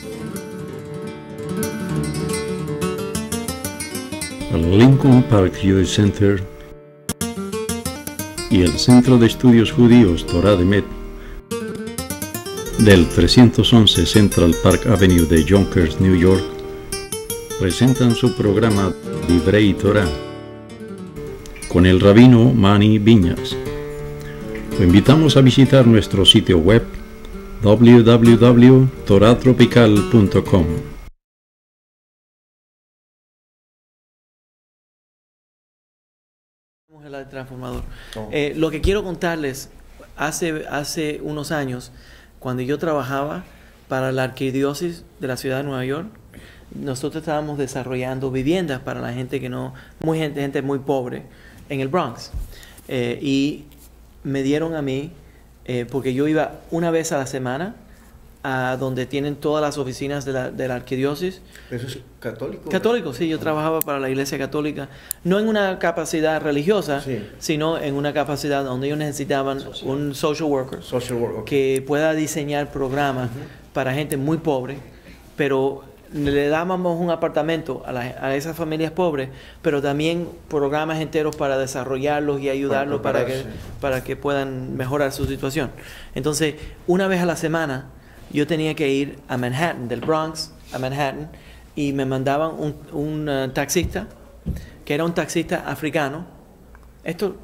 El Lincoln Park Jewish Center y el Centro de Estudios Judíos Torah de Met del 311 Central Park Avenue de Yonkers, New York, presentan su programa Divrei Torah con el rabino Mani Viñas. Lo invitamos a visitar nuestro sitio web www.toratropical.com. El transformador. Lo que quiero contarles, hace unos años, cuando yo trabajaba para la arquidiócesis de la ciudad de Nueva York, nosotros estábamos desarrollando viviendas para la gente que no, gente muy pobre en el Bronx. Y me dieron a mí, porque yo iba una vez a la semana a donde tienen todas las oficinas de la arquidiócesis. ¿Eso es católico? Católico, sí. Yo trabajaba para la iglesia católica, no en una capacidad religiosa, sino en una capacidad donde ellos necesitaban un social worker que pueda diseñar programas para gente muy pobre, pero le dábamos un apartamento a esas familias pobres, pero también programas enteros para desarrollarlos y ayudarlos para que puedan mejorar su situación. Entonces, una vez a la semana, yo tenía que ir a Manhattan, del Bronx a Manhattan, y me mandaban un taxista, que era un taxista africano. Esto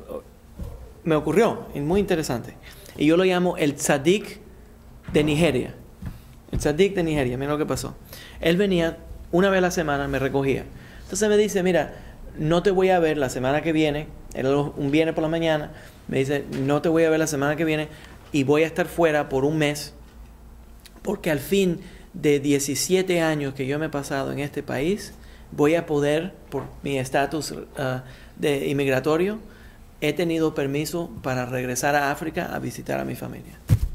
me ocurrió, es muy interesante. Y yo lo llamo el Tzadik de Nigeria. El Tzadik de Nigeria, mira lo que pasó. Él venía una vez a la semana, me recogía. Entonces me dice, mira, no te voy a ver la semana que viene. Era un viernes por la mañana. Me dice, no te voy a ver la semana que viene y voy a estar fuera por un mes. Porque al fin de 17 años que yo me he pasado en este país, voy a poder, por mi estatus de inmigratorio, he tenido permiso para regresar a África a visitar a mi familia.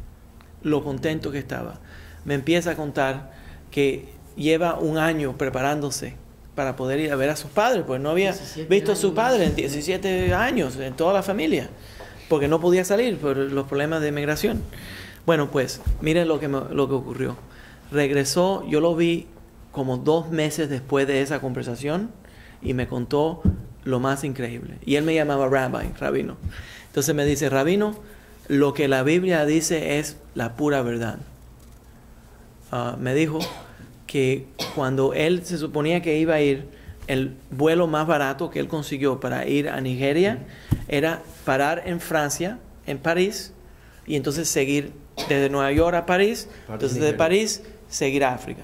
Lo contento que estaba. Me empieza a contar que lleva un año preparándose para poder ir a ver a sus padres, pues no había visto a su padre en 17 años, en toda la familia, porque no podía salir por los problemas de inmigración. Bueno, pues, miren lo que ocurrió. Regresó, yo lo vi como 2 meses después de esa conversación y me contó lo más increíble. Y él me llamaba rabino. Entonces me dice, rabino, lo que la Biblia dice es la pura verdad. Me dijo que cuando él se suponía que iba a ir, el vuelo más barato que él consiguió para ir a Nigeria era parar en Francia, en París, y entonces seguir desde Nueva York a París, entonces de París seguir a África.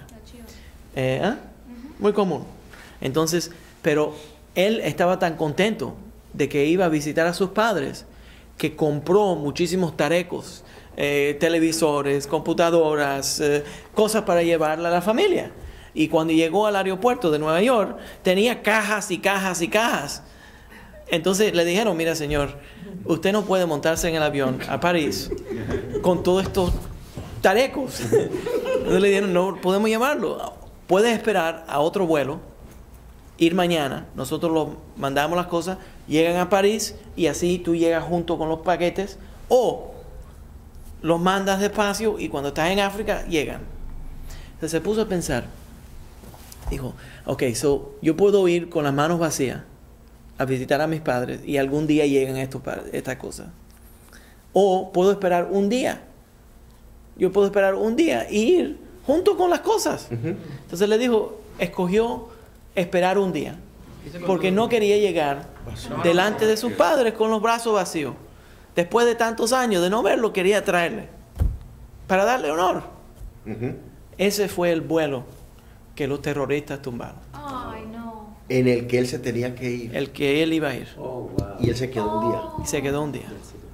Muy común. Entonces, pero él estaba tan contento de que iba a visitar a sus padres que compró muchísimos tarecos, televisores, computadoras, cosas para llevarla a la familia. Y cuando llegó al aeropuerto de Nueva York, tenía cajas y cajas y cajas. Entonces le dijeron, mira señor, usted no puede montarse en el avión a París con todos estos tarecos. Entonces le dijeron, no podemos llevarlo. Puedes esperar a otro vuelo, ir mañana. Nosotros los mandamos las cosas, llegan a París y así tú llegas junto con los paquetes, o los mandas despacio y cuando estás en África llegan. Entonces se puso a pensar. Dijo, ok, yo puedo ir con las manos vacías a visitar a mis padres y algún día llegan estas cosas. O puedo esperar un día. Yo puedo esperar un día e ir junto con las cosas. Entonces le dijo, escogió esperar un día. Porque no quería llegar delante de sus padres con los brazos vacíos. Después de tantos años de no verlo, quería traerle para darle honor. Ese fue el vuelo que los terroristas tumbaron. Ay, no. En el que él se tenía que ir. El que él iba a ir. Oh, wow. Y él se quedó un día. Y se quedó un día.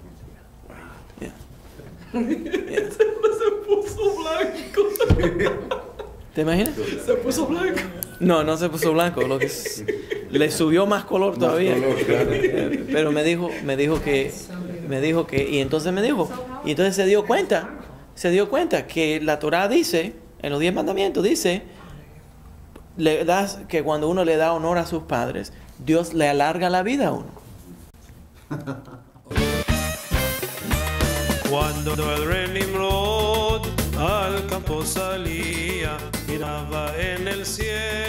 Se puso blanco. ¿Te imaginas? Se puso blanco. No, no se puso blanco. Le subió más color todavía. Pero me dijo que, y entonces me dijo, y entonces se dio cuenta que la Torah dice, en los 10 mandamientos dice, que cuando uno le da honor a sus padres, Dios le alarga la vida a uno. Cuando el rey Nimrod al campo salía, miraba en el cielo.